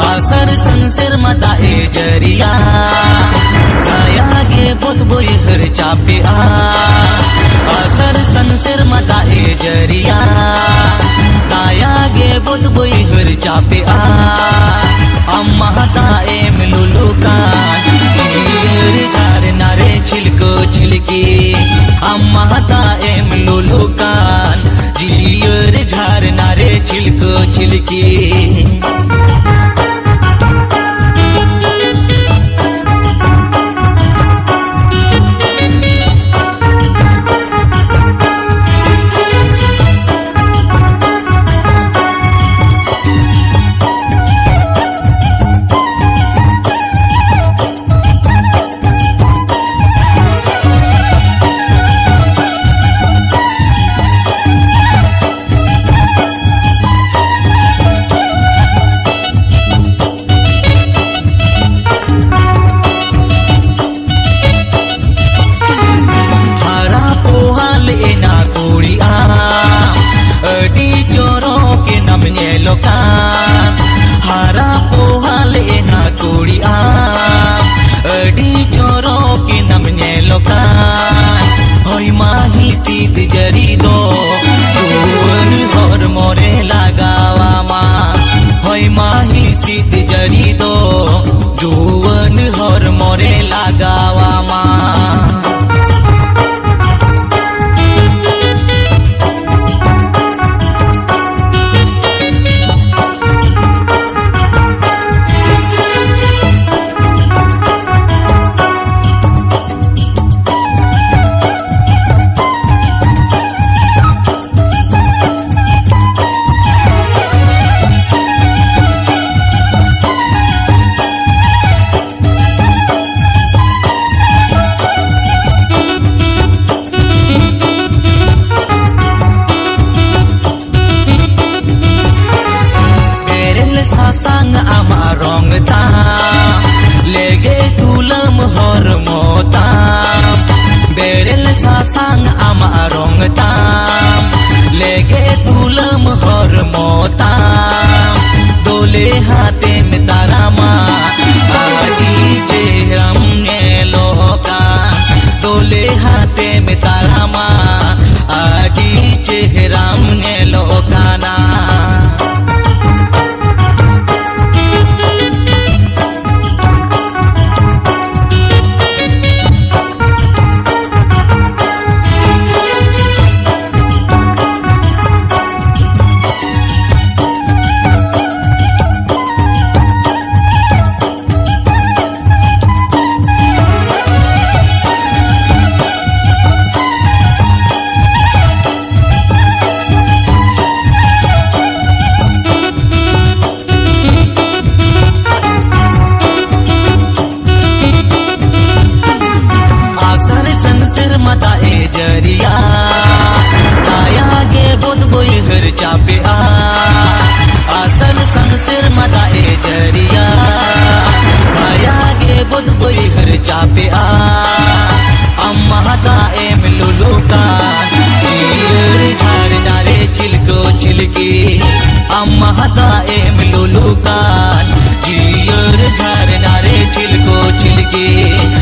asar sansir mata e jariya kaya ge bot boy har chape asar sansir mata e jariya kaya ge bot boy har chape amma ta em lulukan ir jar nare chilko chilki amma ta em lulukan ir jar nare chilko chilki hara pohal ena kuri adi choro ke namne lokan hoy mahi sid jari do tuan hor more lagawa ma hoy mahi sid jari do juan hor more lagawa ma sang amarong ta lege tulam hor mota berel sang amarong ta lege tulam hor mota dole hate में तारा ma adi chehram ne loka dole hate में तारा ma adi chehram ne lokana जरिया आया गे बोध बोई घर चापे आसन संसिर मदा ए जरिया आया गे बोध बोई घर चापे अम्मा ता एम लुलुका चीर झार नारे चिलको चिलकी अम्मा ता एम लुलुका चीर झार नारे चिलको चिलकी